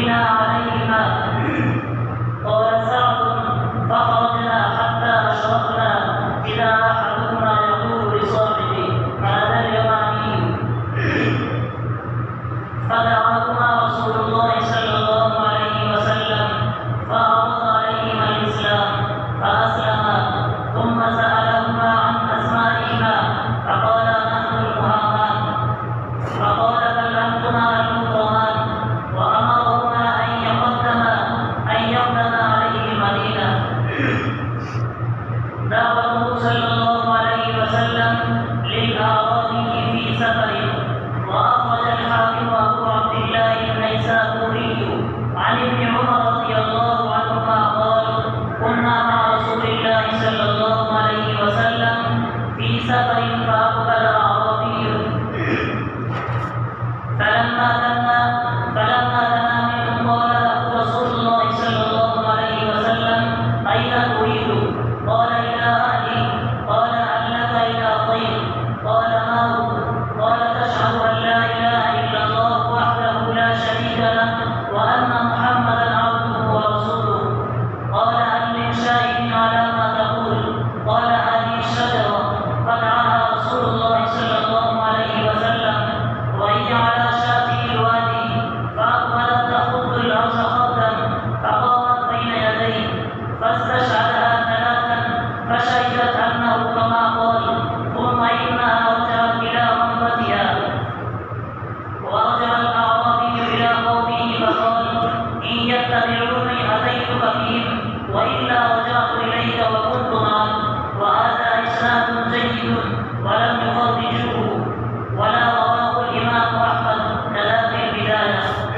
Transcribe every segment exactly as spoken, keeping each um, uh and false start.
بنا عليهما. قال سعد فخرجنا حتى أشرقنا إذا أحدنا يقول لصاحبه هذا اليماني فدعاهما رسول الله صلى الله عليه وسلم فعرض عليهما الإسلام فأسلما ثم سألهما عن أسمائهما فقال نحن المهامان فقال بل أنتما المكرمان وأمرهما أن يقدما أن يقدما عليه المدينة. دعوته صلى الله عليه وسلم للأعرابي في سفر. وأخرج الحاكم أبو عبد الله النيسابوري عن ابن عمر رضي الله عنهما قال كنا مع رسول الله صلى الله عليه وسلم في سفر فأقبل أعرابي فلما دنا فلما دنا منهم قال له رسول الله صلى الله عليه وسلم أين تريد؟ قال إلى أهلي. قال هل لك إلى خير؟ قال ما هو؟ قال تشهد أن لا إله إلا الله وحده لا شريك له وأن محمدا عبده ورسوله. قال هل من شاهد على ما تقول؟ قال هذه الشجرة. فدعاها رسول الله صلى الله عليه وسلم وهي على شاطئ الوادي فأقبلت تخض الأرض خضا فقامت بين يديه فاستشهدها ثلاثا فشهدت أنه كما قال ثم إنها رجعت إلى رغبتها. ورجع الأعرابي إلى قومه فقال إن يتبعوني أتيتك بهم وإلا رجعت إليك وكنت معك. وهذا إسناد جيد ولم يخرجوه ولا رواه الإمام أحمد كذا في البداية.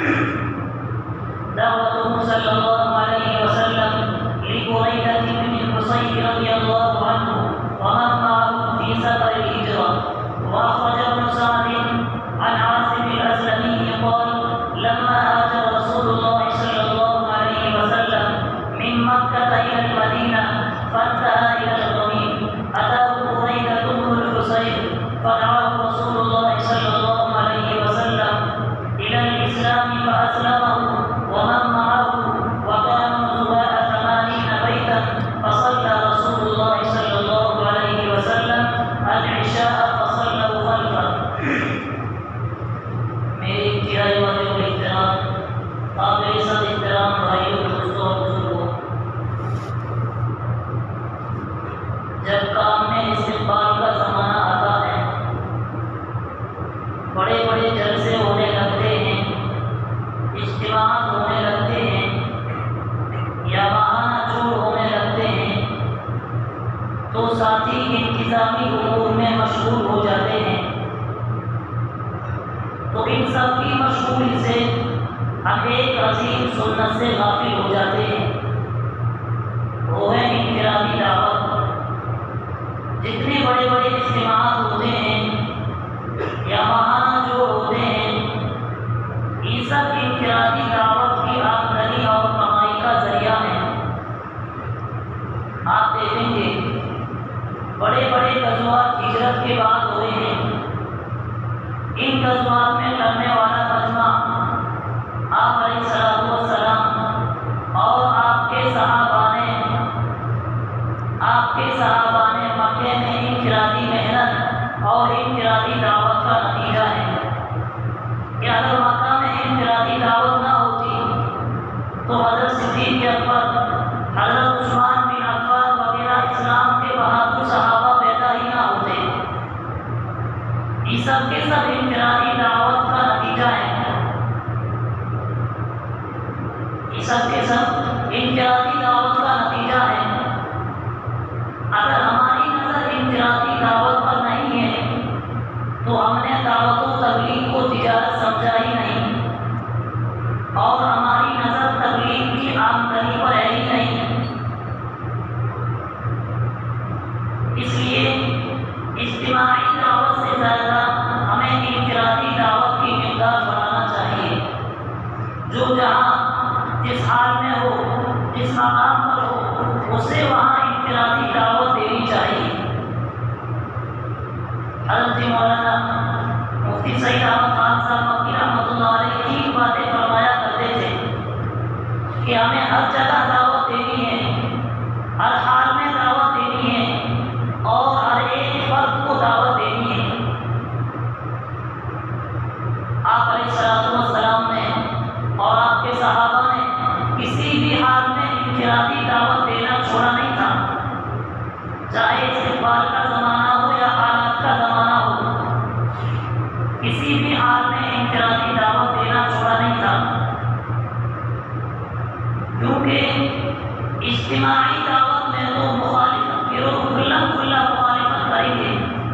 دعوته صلى الله عليه وسلم لبريدة بن الحصين رضي الله عنه ومن معه في سفر الهجرة. وأخرج ابن سعد عن عاصم الأسلمي قال لما هاجر رسول الله صلى الله عليه وسلم من مكة إلى المدينة فانتهى إلى الغميم أتاه بريدة بن الحصين فدعاه رسول الله صلى الله عليه وسلم إلى الإسلام فأسلمه ومن معه وكانوا زواء ثمانين بيتا فصلى رسول الله صلى الله عليه وسلم العشاء فصلوا خلفه. میرے انتہائی واجب الاحترام قابل صد احترام بھائیوں دوستوں اور بزرگوں، جب کام میں استقبال کا زمانہ آتا ہے بڑے بڑے جلسے ہونے لگتے ہیں، اجتماعات ہونے لگتے ہیں یا بہانہ جوڑ ہونے لگتے ہیں تو ساتھی انتظامی امور میں مشغول ہو جاتے ہیں. تو ان سب کی مشغولی سے ہم ایک عظیم سنت سے غافل ہو جاتے ہیں، وہ ہے انفرادی دعوت. جتنے بڑے بڑے اجتماعات ہوتے ہیں یا مہانہ جو ہوتے ہیں یہ سب انفرادی دعوت کی آمدنی اور کمائی کا ذریعہ ہے. آپ دیکھیں گے بڑے بڑے غزوات ہجرت کے بعد ہوئے ہیں. ان غزوات میں لڑنے والا مجمع آپ علیہ الصلوۃ والسلام اور آپ کے صحابہ نے آپ کے صحابہ نے مکے میں انفرادی محنت اور انفرادی دعوت کا نتیجہ ہے کہ اگر مکہ میں انفرادی دعوت نہ ہوتی تو حضرت صدیق اکبر، حضرت عثمان بن عفان وغیرہ اسلام کے بہادر صحابہ پیدا ہی نہ ہوتے. یہ سب کے سب انفرادی دعوت کا نتیجہ ہے. یہ سب کے سب انفرادی دعوت کا نتیجہ ہے. اگر ہماری نظر انفرادی دعوت پر نہیں ہے تو ہم نے دعوت و تبلیغ کو تجارت سمجھا ہی نہیں اور ہماری نظر تبلیغ کی آمدنی پر ہے ہی نہیں. اس لیے اجتماعی دعوت سے زیادہ ہمیں انفرادی دعوت کی مقدار بڑھانا چاہیے. جو جہاں جس حال میں ہو، جس مقام پر ہو، اسے وہاں انفرادی دعوت دینی چاہیے. حضرت مولانا مفتی سعید احمد خان صاحب مکی رحمۃ اللہ علیہ کی باتیں فرمایا کرتے تھے کہ ہمیں ہر جگہ دعوت دینی ہے، ہر حال میں دعوت دینی ہے اور ہر ایک فرد کو دعوت دینی ہے۔ آپ علیہ الصلوۃ والسلام نے اور آپ کے صحابہ نے کسی بھی حال میں انفرادی دعوت دینا چھوڑا نہیں تھا، چاہے استقبال کا زمانہ ہو یا حالات کا زمانہ ہو، کسی بھی حال میں انفرادی دعوت دینا چھوڑا نہیں تھا، کیونکہ اجتماعی دعوت میں تو مخالفت گروہ کھلا کھلا مخالفت کریں گے،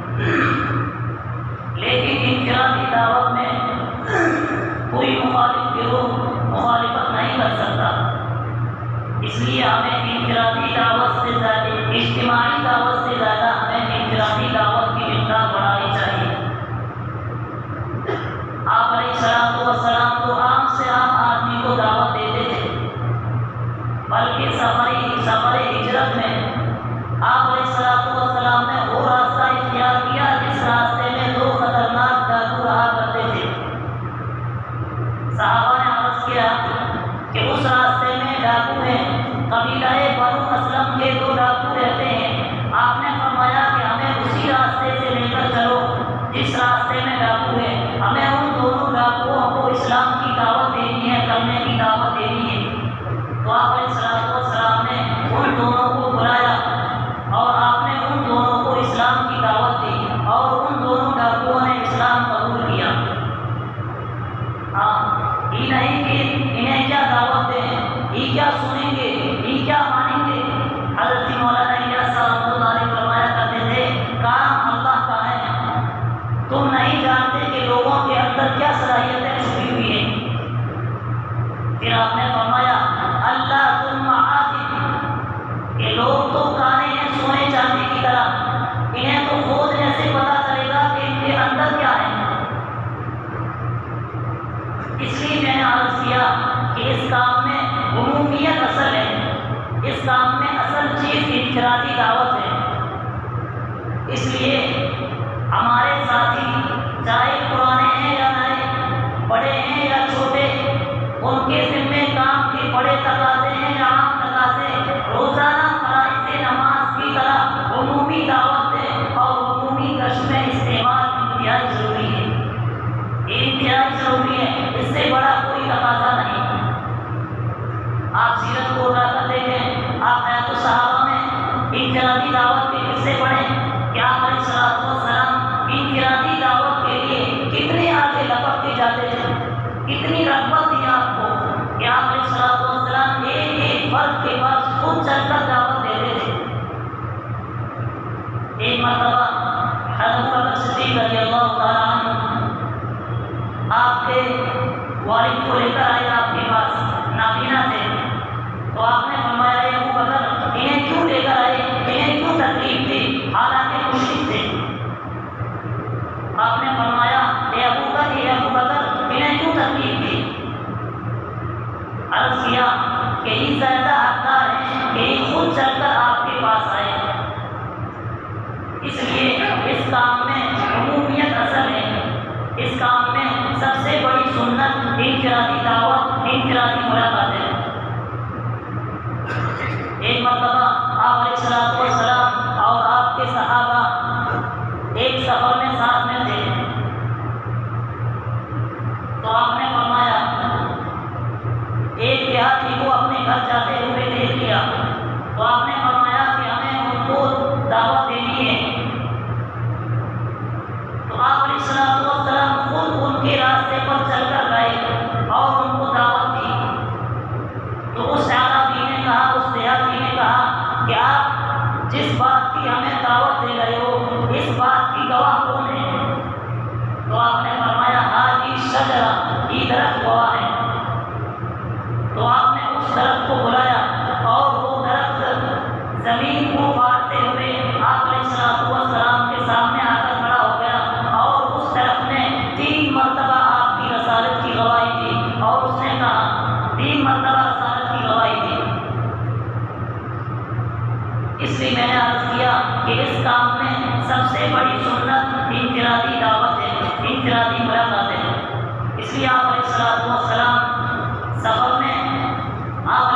لیکن انفرادی دعوت میں کوئی مخالف گروہ مخالفت نہیں کر سکتا۔ اس لیے ہمیں انفرادی دعوت سے زیادہ اجتماعی دعوت سے زیادہ ہمیں انفرادی دعوت کی مقدار بڑھانی چاہیے۔ آپ علیہ الصلوۃ والسلام تو عام سے عام آدمی کو دعوت دیتے تھے، بلکہ سفری سفر ہجرت میں آپ علیہ الصلوۃ والسلام نے وہ راستہ اختیار کیا جس راستے میں دو خطرناک ڈاکو رہا کرتے تھے۔ صحابہ نے عرض کیا کہ اس راستے میں ڈاکو ہیں، قبیلہ بنو اسلم کے دو ڈاکو رہتے ہیں۔ آپ نے فرمایا کہ ہمیں اسی راستے سے لے کر چلو جس راستے میں ڈاکو ہے، ہمیں ان دونوں ڈاکوؤں کو اسلام کی دعوت دینی ہے، کرنے کی دعوت دینی ہے۔ تو آپ علیہ الصلوۃ والسلام نے ان دونوں کو بلایا اور آپ نے ان دونوں کو اسلام کی دعوت دی اور ان دونوں ڈاکوؤں نے اسلام قبول کیا۔ ہاں یہ نہیں کہ انہیں کیا دعوت دیں، یہ کیا سنیں گے، یہ کیا مانیں گے۔ حضرت مولانا الیاس رحمۃ اللہ علیہ فرمایا کرتے تھے کام اللہ کا ہے، تم نہیں جانتے کہ لوگوں کے اندر کیا صلاحیتیں چھپی ہوئی ہیں۔ پھر آپ نے فرمایا اللہ تم عاطف، کہ لوگ تو کانے ہیں سونے چاندی کی طرح، انہیں تو کھودنے سے پتہ چلے گا کہ ان کے اندر کیا ہے۔ اس لیے میں نے عرض کیا کہ اس کام میں عمومیت اصل ہے، اس کام میں اصل چیز انفرادی دعوت ہے۔ اس لیے ہمارے ساتھی چاہے پرانے ہیں یا نئے، بڑے ہیں یا چھوٹے، ان کے ذمے کام کے بڑے تقاضے ہیں یا عام تقاضے، روزانہ فرائض نماز کی طرح عمومی دعوت دیں اور عمومی گشت میں استعمال انتہائی ضروری ہے، انتہائی ضروری ہے، اس سے بڑا کوئی تقاضا نہیں۔ آپ سیرت کو اٹھا کر دیکھیں، آپ حیات الصحابہ میں انفرادی دعوت کے قصے پڑھیں کہ آپ علیہ الصلوۃ والسلام انفرادی دعوت کے لیے کتنے آگے لپک کے جاتے تھے، کتنی رغبت تھی آپ کو کہ آپ علیہ الصلوۃ والسلام ایک ایک فرد کے پاس خود چل کر دعوت دیتے تھے۔ ایک مرتبہ حضرت ابوبکر صدیق رضی اللہ تعالیٰ عنہ آپ کے والد کو لے کر آئے آپ کے پاس، نابینا تھے، تو آپ نے فرمایا اے ابوبکر انہیں کیوں لے کر آئے، انہیں کیوں تکلیف تھی حالانکہ مشرک تھے۔ آپ نے فرمایا اے ابوبکر اے ابوبکر انہیں کیوں تکلیف تھی؟ عرض کیا کہ یہ زیادہ حقدار ہیں کہ یہ خود چل کر آپ کے پاس آئے، اس لیے اس کام میں عمومیت اصل ہے، اس کام میں سب سے بڑی سنت انفرادی دعوت، انفرادی ملاقات ہے۔ ایک مرتبہ آپ علیہ الصلوۃ والسلام اور آپ کے صحابہ ایک سفر میں ساتھ میں تھے، تو آپ نے فرمایا ایک دیہاتی کو اپنے گھر جاتے ہوئے دیکھ لیا، تو آپ نے فرمایا کہ ہمیں ان کو دعوت دینی ہے۔ تو آپ علیہ الصلوۃ والسلام خود ان کے راستے پر چل کر گئے اور ان کو دعوت دی۔ تو اس عربی نے کہا، اس دیہاتی نے کہا کہ آپ جس بات کی ہمیں دعوت دے رہے ہو اس بات کی گواہ کون ہے؟ تو آپ نے فرمایا ہذہ شجرہ، یہ درخت گواہ ہے۔ تو آپ نے اس درخت کو بلایا اور وہ درخت زمین کو پھاڑتے ہوئے آپ علیہ الصلوۃ والسلام کے سامنے آ کر کھڑا ہو گیا اور اس درخت نے تین مرتبہ آپ کی رسالت کی گواہی دی، اور اس نے کہا تین مرتبہ رسالت کی گواہی دی۔ اس لیے میں نے عرض کیا کہ اس کام میں سب سے بڑی سنت انفرادی دعوت ہے، انفرادی ملاقات ہے۔ اس لیے آپ علیہ الصلوۃ والسلام سفر میں آپ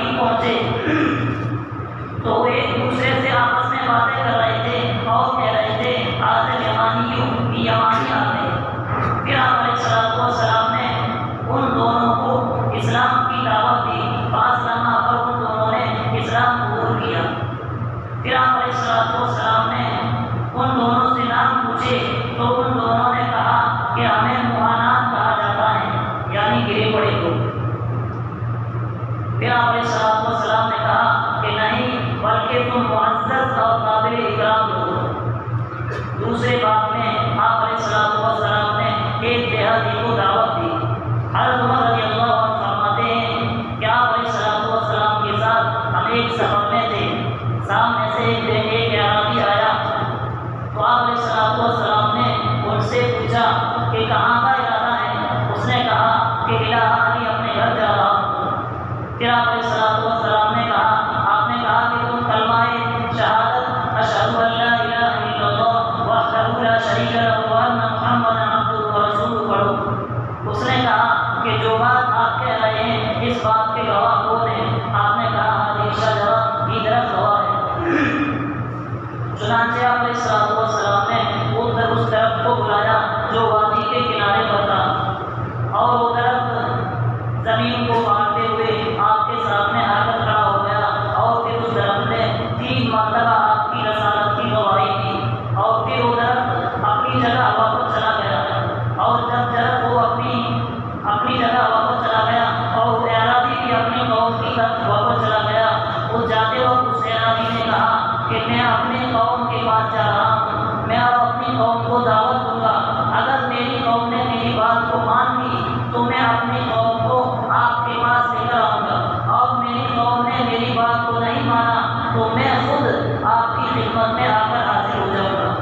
قریب پہنچے تو وہ ایک دوسرے سے آپس میں باتیں کر رہے تھے اور کہہ رہے تھے آج یمانیوں یمانی آتے ہیں۔ پھر آپ علیہ الصلوۃ والسلام نے ان دونوں کو اسلام کی دعوت دی، فاسلما پر ان دونوں نے اسلام قبول کیا۔ پھر آپ علیہ الصلوۃ والسلام نے ان دونوں سے نام پوچھے تو ان دونوں نے کہا کہ ہمیں موہانات کہا جاتا ہے، یعنی گرے پڑے کو۔ پھر آپ علیہ الصلوۃ والسلام نے کہا کہ نہیں، بلکہ تم معزز اور قابل اکرام لوگ۔ دوسرے بات میں آپ علیہ الصلوۃ والسلام نے ایک دیہاتی کو دعوت دی۔ حضرت عمر رضی اللہ عنہ فرماتے ہیں کہ آپ علیہ الصلوۃ والسلام کے ساتھ ہم ایک سفر میں تھے، سامنے سے ایک ایک اعرابی آیا تو آپ علیہ الصلوۃ والسلام نے ان سے پوچھا کہ کہاں کا ارادہ ہے؟ اس نے کہا کہ الہ علی اپنے گھر جا رہا ہوں۔ پھر آپ علیہ الصلوۃ والسلام نے کہا آپ نے کہا کہ تم کلمہ شہادت اشہد ان لا الہ الا اللہ وحدہ لا شریک لہ وان محمدا عبدہ ورسولہ پڑھو۔ اس نے کہا کہ جو بات آپ کہہ رہے ہیں اس بات کے گواہ کون ہیں؟ آپ نے کہا حاضر شجرہ، یہ درخت گواہ ہے۔ چنانچہ آپ علیہ الصلوۃ والسلام نے وہ اس درخت کو بلایا جو وادی کے کنارے پر تھا، اور وہ درخت زمین کو پاڑتے ہوئے آپ کے سامنے آ کر کھڑا ہو گیا، اور پھر اس درخت نے تین مرتبہ آپ کی رسالت کی گواہی دی، اور پھر وہ درخت اپنی جگہ واپس چلا گیا۔ اور جب درخت وہ اپنی اپنی جگہ واپس چلا گیا اور وہ اعرابی بھی اپنی قوم کی طرف واپس چلا گیا، وہ جاتے وقت اس اعرابی نے کہا کہ میں اپنے قوم کے پاس جا رہا ہوں، میں اب اپنی قوم کو دعوت دوں گا، اگر میری قوم نے میری بات کو مان لی تو میں اپنی قوم کو آپ کے پاس لے کر آؤں گا، اور میری قوم نے میری بات کو نہیں مانا تو میں خود آپ کی خدمت میں آ کر حاضر ہو جاؤں گا۔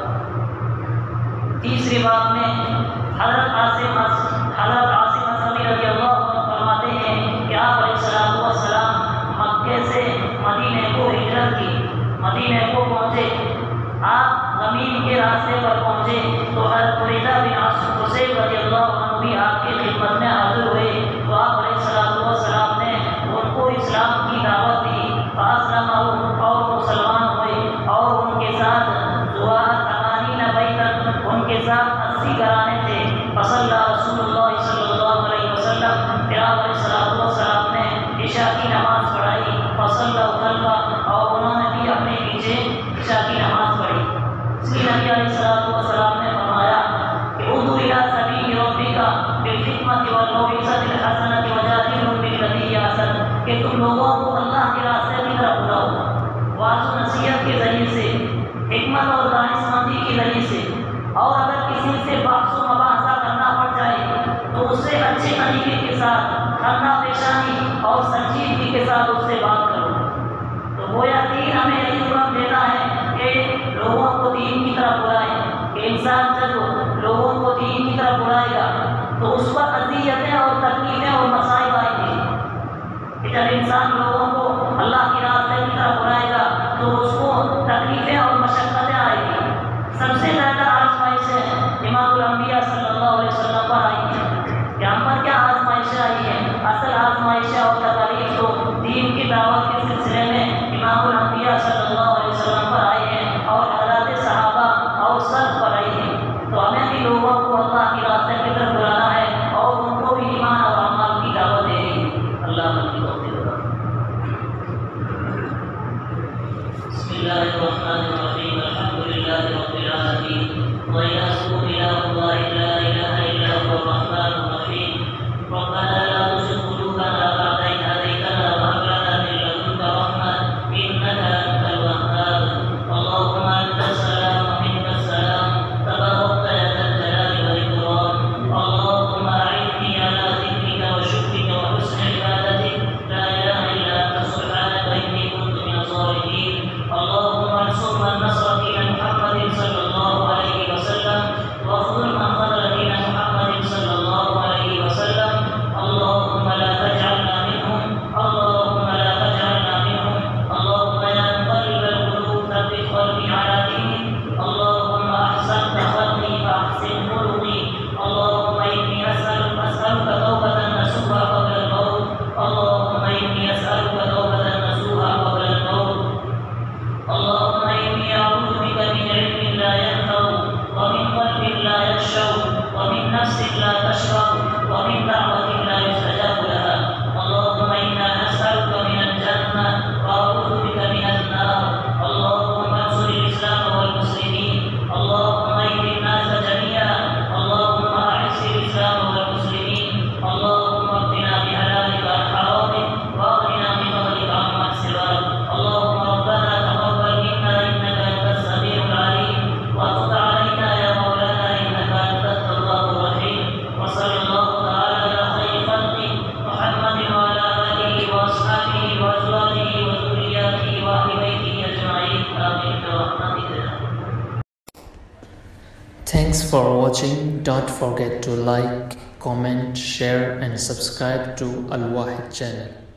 تیسری بات میں حضرت عاصم حضرت عاصم اصغری رضی اللہ عنہ فرماتے ہیں کہ آپ علیہ الصلوۃ والسلام مکے سے مدینے کو ہجرت کی، مدینے کو پہنچے، آپ زمین کے راستے پر پہنچے تو حضرت بریدہ بن حصیب رضی اللہ عنہ بھی آپ کی خدمت میں حاضر ہوئے، تو آپ علیہ الصلوۃ والسلام نے ان کو اسلام کی دعوت دی، فاسلم اور مسلمان ہوئے، اور ان کے ساتھ زوار ثمانین بیتن، ان کے ساتھ اسی گھرانے تھے۔ فصلی رسول اللہ صلی اللہ علیہ وسلم، پھر آپ علیہ الصلوۃ والسلام نے عشاء کی نماز پڑھائی، فصلی خلفہ، اور انہوں نے بھی اپنے پیچھے عشاء کی نماز پڑھی۔ اس لیے نبی علیہ الصلوۃ والسلام نے فرمایا کہ ادعو الی سبیل ربک بالحکمۃ والموعظۃ الحسنۃ وجادلھم بالتی ہی احسن، کہ تم لوگوں کو اللہ کے راستے کی طرف بلاؤ، واعظ و نصیحت کے ذریعے سے، حکمت اور دانش مندی کے ذریعے سے، اور اگر کسی سے بحث و مباحثہ کرنا پڑ جائے تو اس سے اچھے طریقے کے ساتھ کھانا پیشانی اور سنجیدگی کے ساتھ اس سے بات کرو۔ تو گویا دین ہمیں یہی حکم دیتا ہے کہ لوگوں کو دین کی طرف بلائیں، کہ انسان جب لوگوں کو دین کی طرف بلائے گا تو اس پر اذیتیں اور تکلیفیں اور مصائب آئیں گے، کہ جب انسان لوگوں کو اللہ کے راستے کی طرف بلائے گا تو اس کو تکلیفیں اور مشقتیں آئیں گی۔ سب سے زیادہ آزمائشیں امام الانبیاء صلی اللہ علیہ وسلم پر آئی ہیں، کہ ہم پر کیا آزمائشیں آئی ہیں؟ اصل آزمائشیں اور تکالیف تو دین کی دعوت کے سلسلے میں امام الانبیاء صلی اللہ علیہ وسلم پر آئی ہیں اور حضرات صحابہ اور سلف پر آئی ہیں۔ تو ہمیں بھی لوگوں کو اللہ کے راستے کی طرف Thanks for watching. Don't forget to like, comment, share and subscribe to Al Wahid channel.